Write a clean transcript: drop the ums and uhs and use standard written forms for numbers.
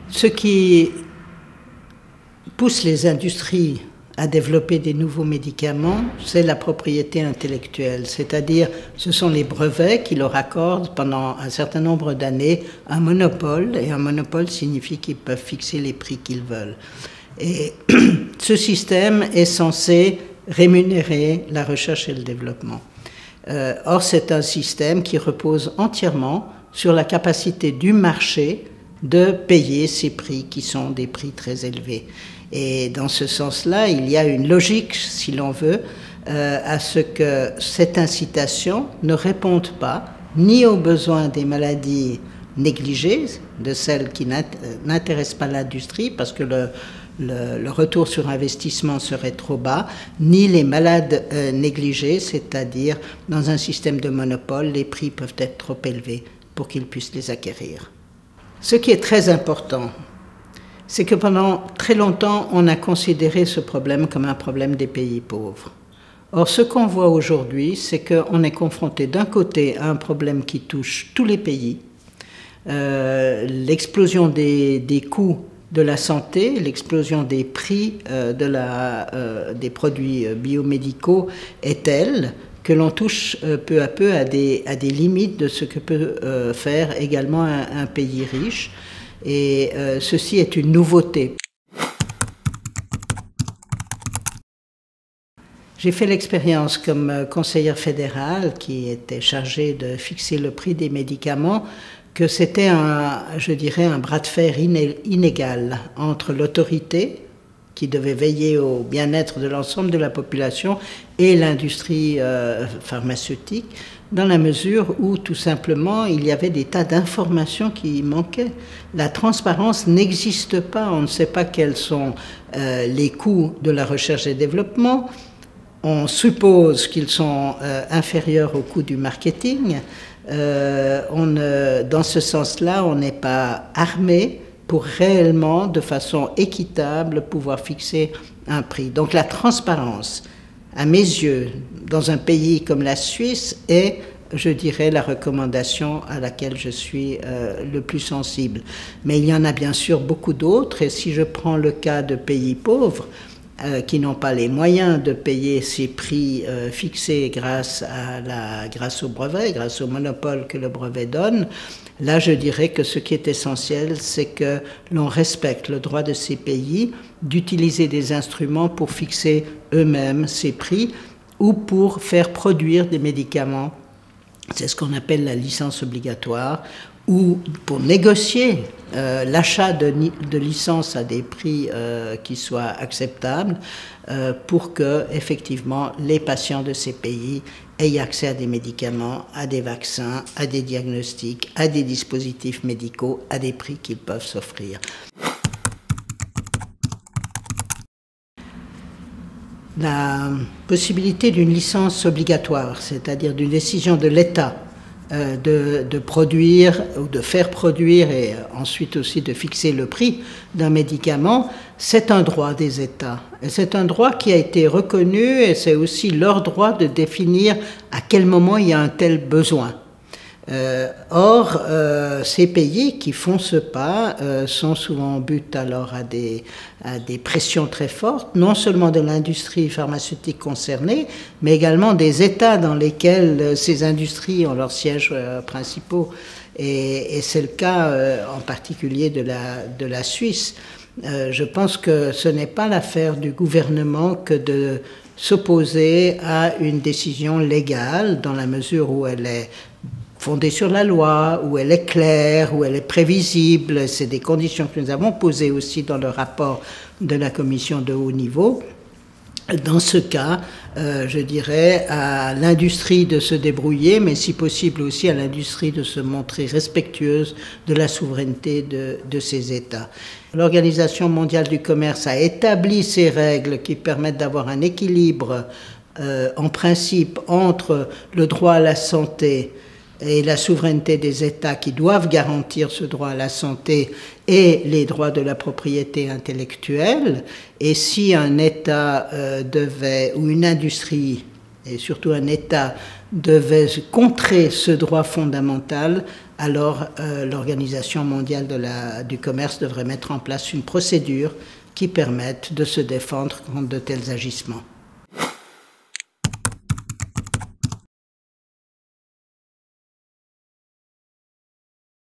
Ce qui pousse les industries à développer des nouveaux médicaments, c'est la propriété intellectuelle, c'est-à-dire ce sont les brevets qui leur accordent pendant un certain nombre d'années un monopole, et un monopole signifie qu'ils peuvent fixer les prix qu'ils veulent. Et ce système est censé rémunérer la recherche et le développement. Or, c'est un système qui repose entièrement sur la capacité du marché de payer ces prix qui sont des prix très élevés. Et dans ce sens-là, il y a une logique, si l'on veut, à ce que cette incitation ne réponde pas ni aux besoins des maladies négligées, de celles qui n'intéressent pas l'industrie, parce que le retour sur investissement serait trop bas, ni les malades négligés, c'est-à-dire dans un système de monopole, les prix peuvent être trop élevés pour qu'ils puissent les acquérir. Ce qui est très important, c'est que pendant très longtemps, on a considéré ce problème comme un problème des pays pauvres. Or, ce qu'on voit aujourd'hui, c'est qu'on est confronté d'un côté à un problème qui touche tous les pays, l'explosion des coûts de la santé, l'explosion des prix des produits biomédicaux est telle que l'on touche peu à peu à des limites de ce que peut faire également un pays riche. Et ceci est une nouveauté. J'ai fait l'expérience comme conseillère fédérale qui était chargée de fixer le prix des médicaments, que c'était je dirais, un bras de fer inégal entre l'autorité, qui devait veiller au bien-être de l'ensemble de la population, et l'industrie pharmaceutique, dans la mesure où, tout simplement, il y avait des tas d'informations qui manquaient. La transparence n'existe pas, on ne sait pas quels sont les coûts de la recherche et développement, on suppose qu'ils sont inférieurs aux coûts du marketing. Dans ce sens-là, on n'est pas armé pour réellement, de façon équitable, pouvoir fixer un prix. Donc la transparence, à mes yeux, dans un pays comme la Suisse, est, je dirais, la recommandation à laquelle je suis le plus sensible. Mais il y en a bien sûr beaucoup d'autres, et si je prends le cas de pays pauvres, qui n'ont pas les moyens de payer ces prix fixés grâce au brevet, grâce au monopole que le brevet donne, là je dirais que ce qui est essentiel, c'est que l'on respecte le droit de ces pays d'utiliser des instruments pour fixer eux-mêmes ces prix ou pour faire produire des médicaments. C'est ce qu'on appelle la licence obligatoire, ou pour négocier l'achat de licences à des prix qui soient acceptables pour que, effectivement, les patients de ces pays aient accès à des médicaments, à des vaccins, à des diagnostics, à des dispositifs médicaux, à des prix qu'ils peuvent s'offrir. La possibilité d'une licence obligatoire, c'est-à-dire d'une décision de l'État de produire ou de faire produire et ensuite aussi de fixer le prix d'un médicament, c'est un droit des États. Et c'est un droit qui a été reconnu et c'est aussi leur droit de définir à quel moment il y a un tel besoin. Or, ces pays qui font ce pas sont souvent en but alors à des pressions très fortes, non seulement de l'industrie pharmaceutique concernée, mais également des États dans lesquels ces industries ont leurs sièges principaux. Et c'est le cas en particulier de la Suisse. Je pense que ce n'est pas l'affaire du gouvernement que de s'opposer à une décision légale dans la mesure où elle est fondée sur la loi, où elle est claire, où elle est prévisible. C'est des conditions que nous avons posées aussi dans le rapport de la commission de haut niveau. Dans ce cas, je dirais à l'industrie de se débrouiller, mais si possible aussi à l'industrie de se montrer respectueuse de la souveraineté de ces États. L'Organisation mondiale du commerce a établi ces règles qui permettent d'avoir un équilibre en principe entre le droit à la santé et la souveraineté des États qui doivent garantir ce droit à la santé et les droits de la propriété intellectuelle. Et si un État ou une industrie, et surtout un État, devait contrer ce droit fondamental, alors l'Organisation mondiale du commerce devrait mettre en place une procédure qui permette de se défendre contre de tels agissements.